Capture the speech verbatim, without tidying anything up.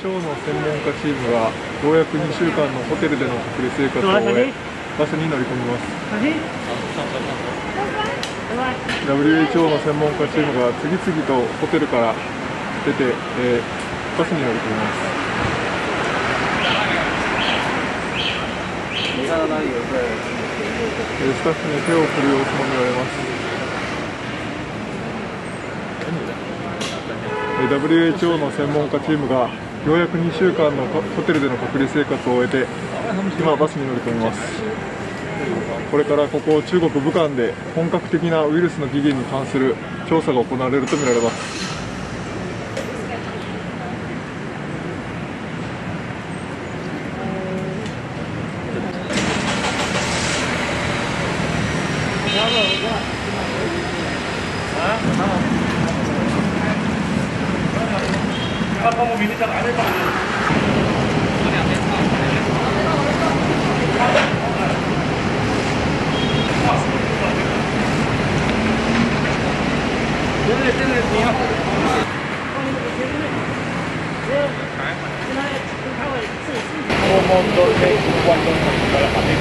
エイチオー の専門家チームがようやくにしゅうかんのホテルでの隔離生活を終え、バスに乗り込みます。 ダブリューエイチオー の専門家チームが次々とホテルから出て、えー、バスに乗り込みます。スタッフに手を振る様子も見られます。ダブリューエイチオー の専門家チームがようやくにしゅうかんのホテルでの隔離生活を終えて、今バスに乗り込みます。これからここ中国武漢で本格的なウイルスの起源に関する調査が行われるとみられます。 我们都可以关灯了，把那